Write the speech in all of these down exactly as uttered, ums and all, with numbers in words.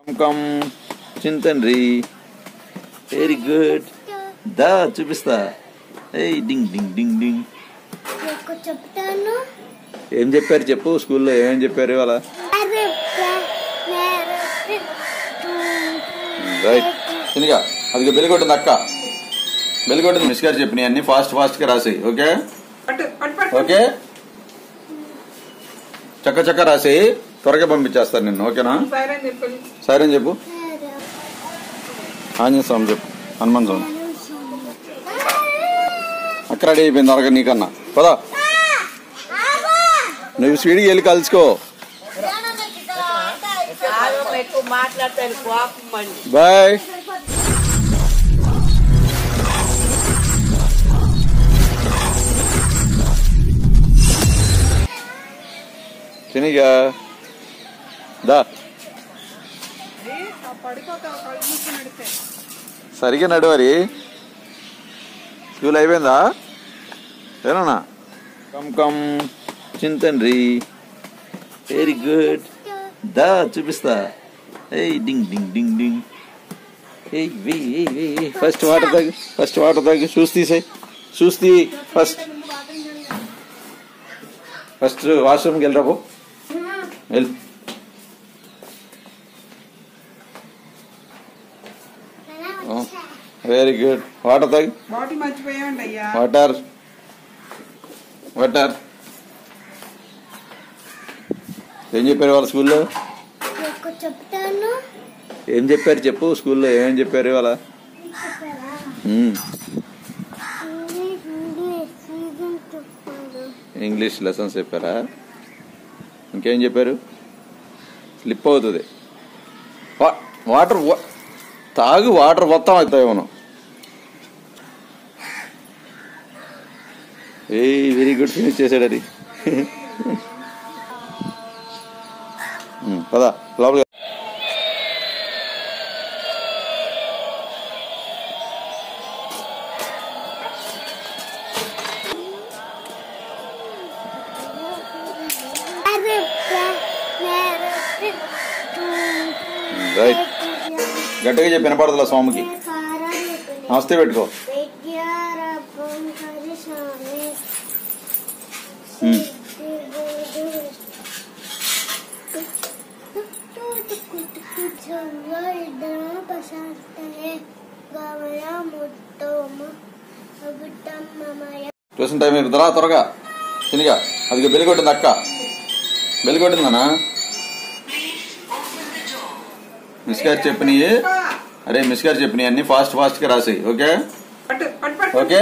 Come చింతండ్రి very good దా చూపిస్తా ఏయ్ డింగ్ డింగ్ డింగ్ డింగ్ చెప్తాను. ఏం చెప్పారు చెప్పు స్కూల్లో ఏమేం చెప్పారు ఇవాళ రైట్ చిన్నగా అది బెల్లికొట్టింది అక్క బెల్లికొట్టింది మిస్ గారు చెప్పినాయి అన్ని ఫాస్ట్ ఫాస్ట్ గా రాసేయి ఓకే ఓకే చక్క చక్క రాసేయి త్వరగా పంపించేస్తాను నిన్ను ఓకేనా సైరన్ చెప్పు ఆంజనేయ స్వామి చెప్పు హనుమాన్ స్వామి అక్క రెడీ అయిపోయింది త్వరగా నీకన్నా పదా నువ్వు స్వీడ్కి వెళ్ళి కలుసుకో బాయ్ చినిగా దా సరిగా నడవరి స్కూల్ అయిపోయిందా ఏనా కమ్ కమ్ చింతండ్రి వెరీ గుడ్ దా చూపిస్తా ఏయ్ డింగ్ డింగ్ డింగ్ డింగ్ ఏయ్ వెయ్యి ఫస్ట్ వాటర్ తాగు ఫస్ట్ వాటర్ తాగు షూస్ తీసేయి షూస్ తీ ఫస్ట్ ఫస్ట్ వాష్రూమ్కి వెళ్ళరా పో వెళ్ళు వెరీ గుడ్ వాటర్ తాగు వాటర్ వాటర్ ఏం చెప్పారు వాళ్ళ స్కూల్లో చెప్తాను. ఏం చెప్పారు చెప్పు స్కూల్లో ఏమేం చెప్పారు ఇవాళ ఇంగ్లీష్ లెసన్స్ చెప్పారా ఇంకేం చెప్పారు స్లిప్ అవుతుంది వాటర్ తాగు వాటర్ మొత్తం అవుతాయి మనం ఏ వెరీ గుడ్ ఫినిష్ చేశాడు అది పదా లోపల రైట్ గట్టిగా చెప్పి వినపడదులా స్వామికి నమస్తే పెట్టుకో ట్యూషన్ టైం అయిపోతుందా త్వరగా చిన్నగా అది బెల్లికొట్టింది అక్క బెల్లికొట్టిందనా మిస్ గారు చెప్పినాయి అరే మిస్ గారు చెప్పినాయి అన్ని ఫాస్ట్ ఫాస్ట్ గా రాసేయి ఓకే ఓకే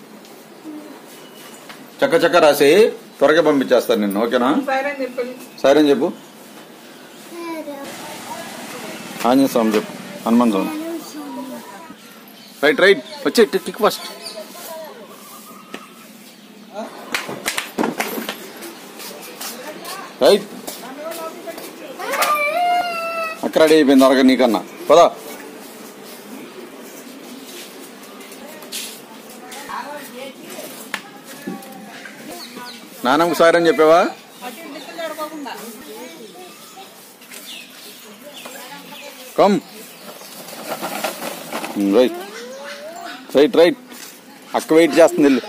చక్క చక్క రాసేయి త్వరగా పంపించేస్తాను నిన్ను ఓకేనా సైరన్ చెప్పు ఆంజనేయ స్వామి చెప్పు హనుమాన్ స్వామి రైట్ రైట్ వచ్చే టిక్ ఫస్ట్ రైట్ అక్క రెడీ అయిపోయింది త్వరగా నీకన్నా పదా నాన్నకు సారని చెప్పావా కమ్ రైట్ రైట్ రైట్ అక్క వెయిట్ చేస్తుంది ఇల్లు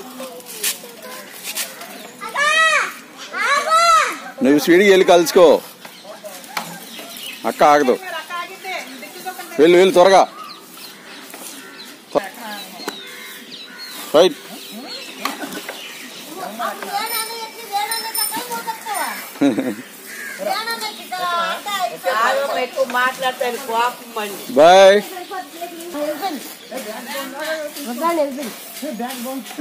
నువ్వు స్వీడ్కి వెళ్ళి కలుసుకో అక్క ఆగదు వెళ్ళు వెళ్ళు త్వరగా రైట్ బాయ్